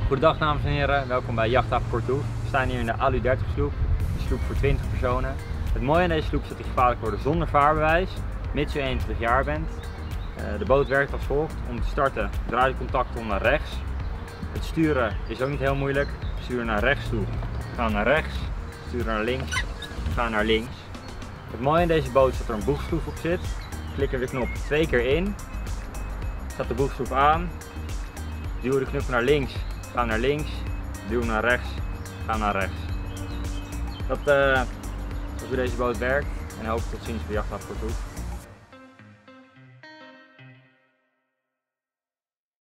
Goedendag dames en heren, welkom bij Jachthaven Korthoef. We staan hier in de Alu 30 sloep, een sloep voor 20 personen. Het mooie aan deze sloep is dat hij gevaarlijk wordt zonder vaarbewijs, mits u 21 jaar bent. De boot werkt als volgt. Om te starten draai je contactom naar rechts. Het sturen is ook niet heel moeilijk. Sturen naar rechts toe, gaan naar rechts, sturen naar links, gaan naar links. Het mooie aan deze boot is dat er een boegschroef op zit. Klik er de knop 2 keer in, zet de boegschroef aan, duw de knop naar links, ga naar links, duw naar rechts, ga naar rechts. Dat is hoe deze boot werkt en hoop tot ziens bij Jachthaven Korthoef.